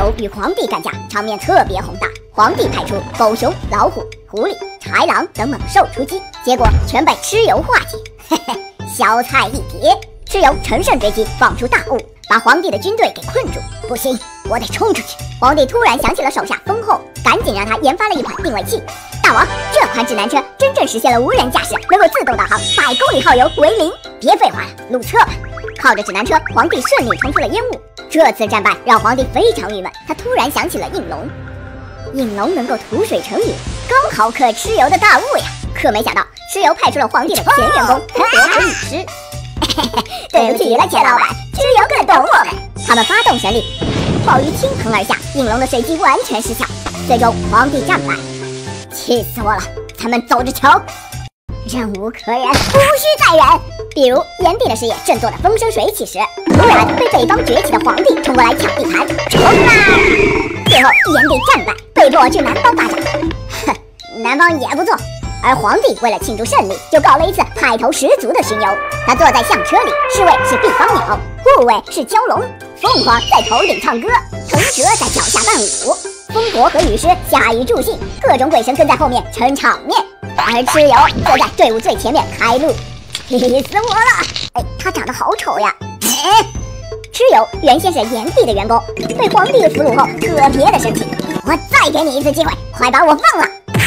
友与皇帝干架，场面特别宏大。皇帝派出狗熊、老虎、狐狸、豺狼等猛兽出击，结果全被蚩尤化解。嘿嘿，小菜一碟。蚩尤乘胜追击，放出大雾，把皇帝的军队给困住。不行，我得冲出去！皇帝突然想起了手下丰厚，赶紧让他研发了一款定位器。大王，这款指南车真正实现了无人驾驶，能够自动导航，100公里耗油为0。别废话了，路测吧！靠着指南车，皇帝顺利冲出了烟雾。这次战败让皇帝非常郁闷，他突然想起了应龙。应龙能够吐水成雨，刚好克蚩尤的大雾呀！可没想到，蚩尤派出了皇帝的前员工风伯和雨师。对不起了，钱老板，蚩尤更懂我们。他们发动神力，暴雨倾盆而下，应龙的水击完全失效，最终皇帝战败。气死我了！咱们走着瞧。忍无可忍，无需再忍。比如炎帝的事业正做得风生水起时，突然被北方崛起的皇帝冲过来抢地盘，冲啊！最后炎帝战败，被迫去南方发展。哼，南方也不错。而皇帝为了庆祝胜利，就搞了一次派头十足的巡游。他坐在象车里，侍卫是毕方鸟，护卫是蛟龙，凤凰在头顶唱歌，腾蛇在脚下伴舞，风伯和雨师下雨助兴，各种鬼神跟在后面撑场面。而蚩尤则在队伍最前面开路，气死我了！哎，他长得好丑呀！蚩尤原先是炎帝的员工，被皇帝俘虏后特别的生气。我再给你一次机会，快把我放了！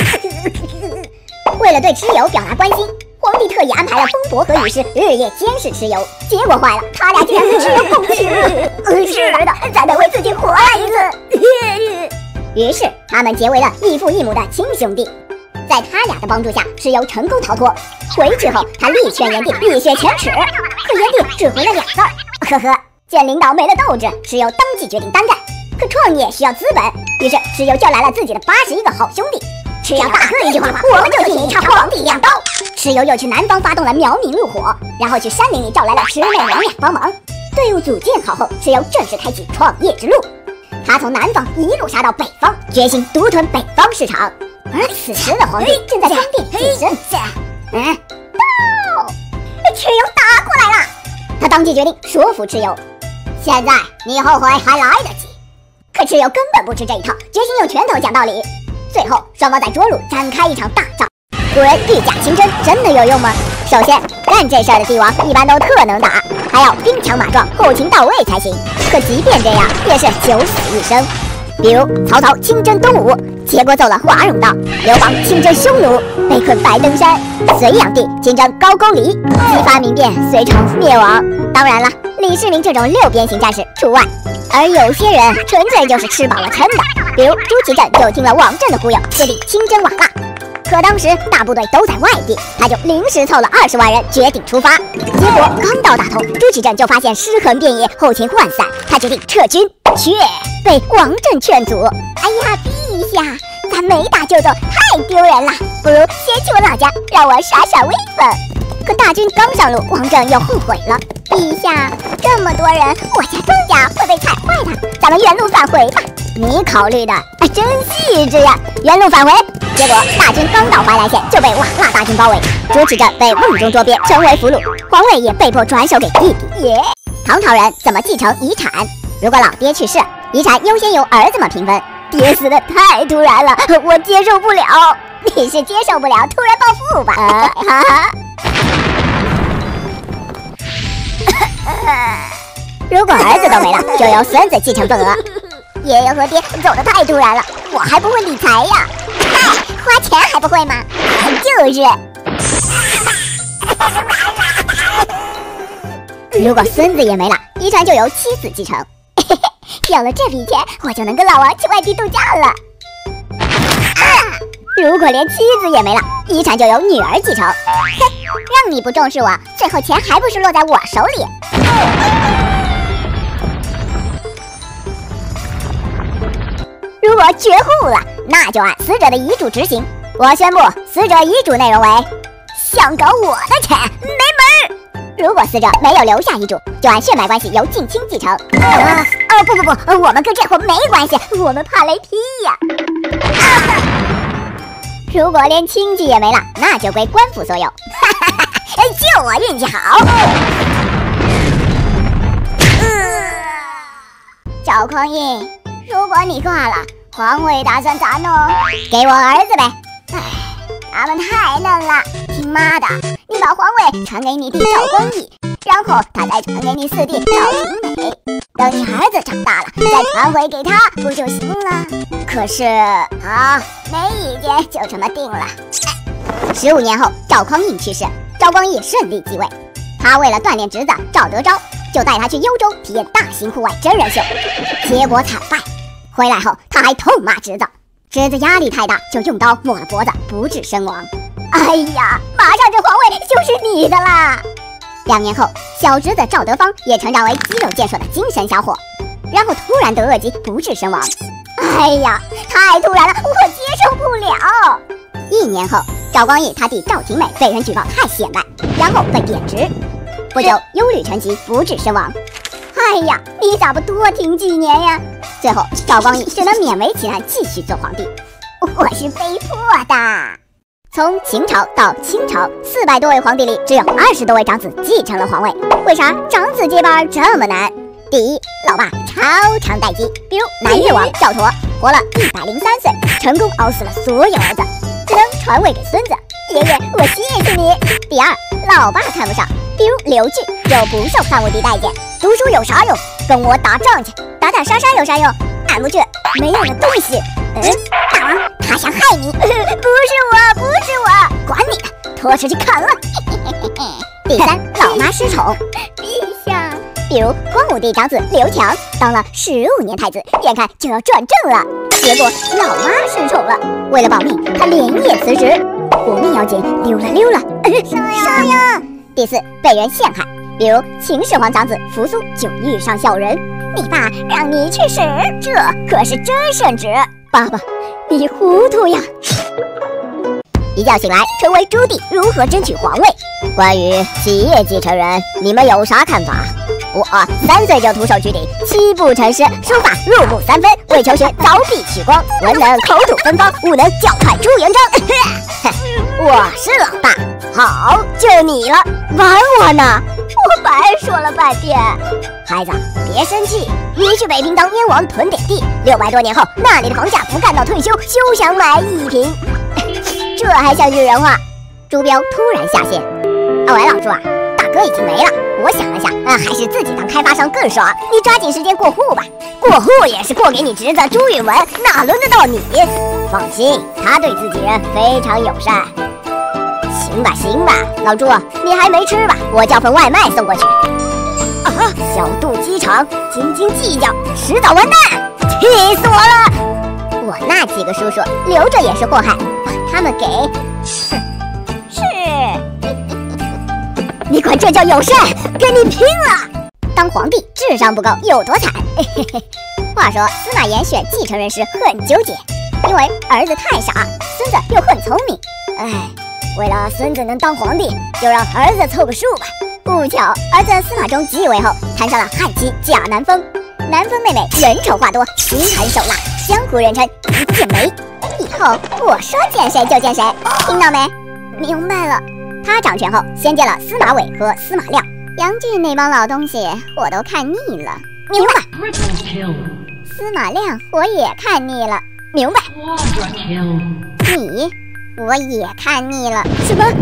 为了对蚩尤表达关心，皇帝特意安排了风伯和雨师日夜监视蚩尤。结果坏了，他俩竟然和蚩尤共事。是的，咱得为自己活来一次。于是他们结为了异父异母的亲兄弟。在他俩的帮助下，蚩尤成功逃脱。回去后，他力劝炎帝碧血前耻，可炎帝只回了2字儿：呵呵。见领导没了斗志，蚩尤当即决定单干。可创业需要资本，于是蚩尤叫来了自己的81个好兄弟。只要大哥一句话，我们就替你插皇帝2刀。蚩尤又去南方发动了苗民入伙，然后去山林里召来了魑魅魍魉帮忙。队伍组建好后，蚩尤正式开启创业之路。他从南方一路杀到北方，决心独吞北方市场。而此时的皇帝正在方便自身。蚩尤打过来了，他当即决定说服蚩尤。现在你后悔还来得及。可蚩尤根本不吃这一套，决心用拳头讲道理。最后，双方在涿鹿展开一场大战。古人御驾亲征真的有用吗？首先，干这事儿的帝王一般都特能打，还要兵强马壮、后勤到位才行。可即便这样，也是九死一生。比如曹操亲征东吴，结果走了华容道；刘邦亲征匈奴，被困白登山；隋炀帝亲征高句丽，激发民变，隋朝灭亡。当然了，李世民这种6边形战士除外。而有些人纯粹就是吃饱了撑的，比如朱祁镇就听了王振的忽悠，决定亲征瓦剌。可当时大部队都在外地，他就临时凑了20万人，决定出发。结果刚到大同，朱祁镇就发现尸横遍野，后勤涣散，他决定撤军，却被王振劝阻。哎呀，陛下，咱没打就走，太丢人了，不如先去我老家，让我耍耍威风。可大军刚上路，王振又后悔了。陛下，这么多人，我家庄稼会被踩坏的，咱们原路返回吧。你考虑的真细致呀！原路返回。结果大军刚到怀来县，就被瓦剌大军包围，朱祁镇被瓮中捉鳖，成为俘虏，皇位也被迫转手给弟弟。唐朝人怎么继承遗产？如果老爹去世，遗产优先由儿子们平分。爹死的太突然了，我接受不了。你是接受不了突然暴富吧？如果儿子都没了，就由孙子继承份额。爷爷和爹走得太突然了，我还不会理财呀！嗨，花钱还不会吗？就是。如果孙子也没了，遗产就由妻子继承。有了这笔钱，我就能跟老王去外地度假了。如果连妻子也没了，遗产就由女儿继承。哼，让你不重视我，最后钱还不是落在我手里。如果绝户了，那就按死者的遗嘱执行。我宣布，死者遗嘱内容为：想搞我的钱，没门儿。如果死者没有留下遗嘱，就按血脉关系由近亲继承。不，我们跟这货没关系，我们怕雷劈呀。如果连亲戚也没了，那就归官府所有。就我运气好。赵匡胤， 如果你挂了，皇位打算咋弄？给我儿子呗。哎，他们太嫩了，听妈的，你把皇位传给你弟赵光义，然后他再传给你四弟赵廷美，等你儿子长大了再传回给他不就行了？可是好，没意见，就这么定了。15年后，赵匡胤去世，赵光义顺利继位。他为了锻炼侄子赵德昭，就带他去幽州体验大型户外真人秀，结果惨败。回来后，他还痛骂侄子，侄子压力太大，就用刀抹了脖子，不治身亡。哎呀，马上这皇位就是你的啦！2年后，小侄子赵德芳也成长为肌肉健硕的精神小伙，然后突然得恶疾，不治身亡。哎呀，太突然了，我接受不了。1年后，赵光义他弟赵廷美被人举报太显摆，然后被贬职，不久忧虑成疾，不治身亡。哎呀，你咋不多听几年呀？最后，赵光义只能勉为其难继续做皇帝。我是被迫的。从秦朝到清朝，400多位皇帝里，只有20多位长子继承了皇位。为啥长子接班这么难？第一，老爸超长待机，比如南越王赵佗，活了103岁，成功熬死了所有儿子，只能传位给孙子。爷爷，我谢谢你。第二，老爸看不上，比如刘据就不受汉武帝待见，读书有啥用？跟我打仗去，打打杀杀有啥用？俺不去，没用的东西。大王，他想害你。不是我，不是我，管你的，拖出去砍了。第三，老妈失宠。陛下，比如光武帝长子刘强当了15年太子，眼看就要转正了，结果老妈失宠了，为了保命，他连夜辞职，活命要紧，溜了。啥呀？第四，被人陷害，比如秦始皇长子扶苏就遇上小人，你爸让你去死，这可是真圣旨。爸爸，你糊涂呀！一觉醒来，成为朱棣，如何争取皇位？关于企业继承人，你们有啥看法？我3岁就徒手举鼎，7步成诗，书法入木3分，为求学凿壁取光，文能口吐芬芳，武能教派朱元璋。我是老大，好，就你了，玩我呢？我白说了半天。孩子，别生气，你去北平当燕王囤点地，600多年后，那里的房价不干到退休，休想买1平。这还像句人话。朱标突然下线。喂，老朱啊，大哥已经没了。我想了下，还是自己当开发商更爽。你抓紧时间过户吧。过户也是过给你侄子朱允文，哪轮得到你？放心，他对自己人非常友善。行吧，老朱，你还没吃吧？我叫份外卖送过去。小肚鸡肠，斤斤计较，迟早完蛋！气死我了！我那几个叔叔留着也是祸害，把他们给……是。你管这叫友善？跟你拼了！当皇帝智商不够有多惨？话说司马炎选继承人时很纠结，因为儿子太傻，孙子又很聪明。为了孙子能当皇帝，就让儿子凑个数吧。不巧，儿子司马衷即位后，摊上了汉妻贾南风。南风妹妹人丑话多，心狠手辣，江湖人称一剑梅。以后我说见谁就见谁，听到没？明白了。他掌权后，先见了司马玮和司马亮，杨俊那帮老东西我都看腻了。明白。司马亮我也看腻了。明白。你我也看腻了。什么？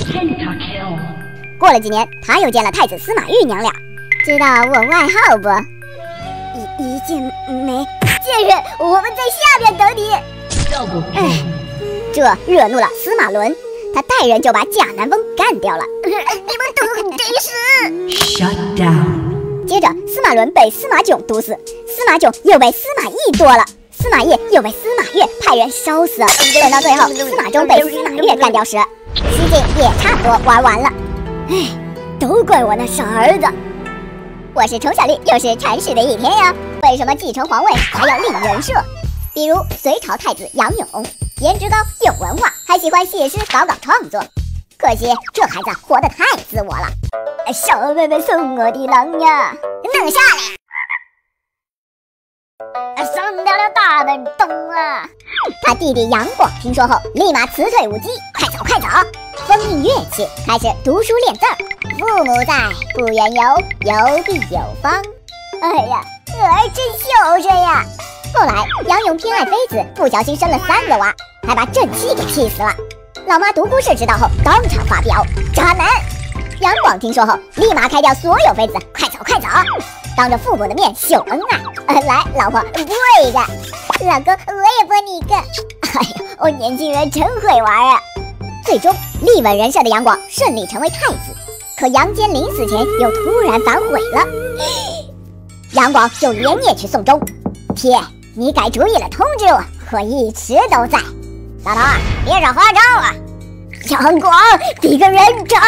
过了几年，他又见了太子司马懿娘俩。知道我外号不？一剑梅。贱人，我们在下边等你。这惹怒了司马伦，他带人就把贾南风干掉了。你们都得死！ Shut down。 接着司马伦被司马囧毒死，司马囧又被司马懿剁了，司马懿又被司马越派人烧死。等到最后，司马衷被司马越干掉时，西晋也差不多玩完了。都怪我那傻儿子！我是从小绿，又是铲屎的一天呀。为什么继承皇位还要立人设？比如隋朝太子杨勇，颜值高，有文化，还喜欢写诗搞创作。可惜这孩子活得太自我了。小妹妹送我的狼呀，弄下来！上到了大门东啊！他弟弟杨广听说后，立马辞退舞姬，快走！封印乐器，开始读书练字儿。父母在，不远游，游必有方。哎呀，儿真孝顺呀！ 后来杨勇偏爱妃子，不小心生了3个娃，还把正妻给气死了。老妈独孤氏知道后，当场发飙：渣男！杨广听说后，立马开掉所有妃子，快走快走！当着父母的面秀恩爱。来，老婆剥一个，老公我也剥你一个。哎呦，我年轻人真会玩啊！最终，立稳人设的杨广顺利成为太子。可杨坚临死前又突然反悔了，杨广就连夜去送终。爹，你改主意了，通知我，我一直都在。老头啊，别耍花招啊！杨广，比个人渣！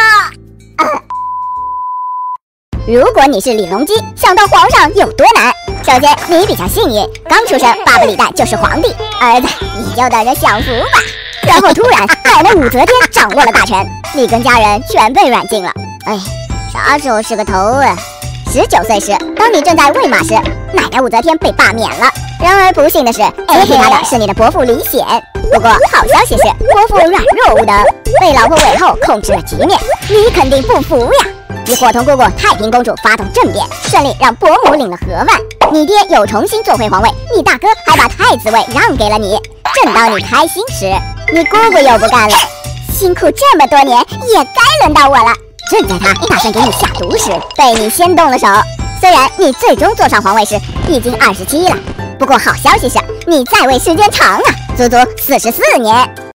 如果你是李隆基，想当皇上有多难？首先，你比较幸运，刚出生，爸爸李代就是皇帝，儿子你就等着享福吧。然后突然，奶奶武则天掌握了大权，你跟家人全被软禁了。哎，啥时候是个头啊？19岁时，当你正在喂马时，奶奶武则天被罢免了。然而不幸的是，接替他的是你的伯父李显。不过好消息是，伯父软弱无能，被老婆韦后控制了局面。你肯定不服呀！你伙同姑姑太平公主发动政变，顺利让伯母领了河岸。你爹又重新坐回皇位，你大哥还把太子位让给了你。正当你开心时，你姑姑又不干了。辛苦这么多年，也该轮到我了。正在他打算给你下毒时，被你先动了手。虽然你最终坐上皇位时已经27了，不过好消息是，你在位时间长啊，足足44年。